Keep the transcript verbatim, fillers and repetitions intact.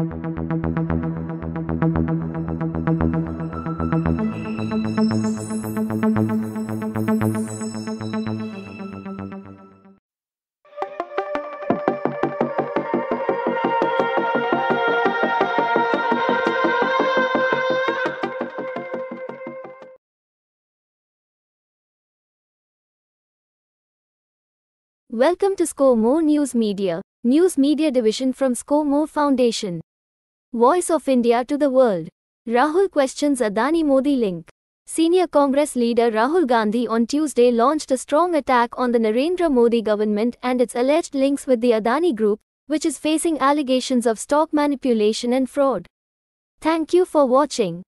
Welcome to Score More News Media, news media division from Score More Foundation. Voice of India to the world. Rahul questions Adani Modi link. Senior Congress leader Rahul Gandhi on Tuesday launched a strong attack on the Narendra Modi government and its alleged links with the Adani Group, which is facing allegations of stock manipulation and fraud. Thank you for watching.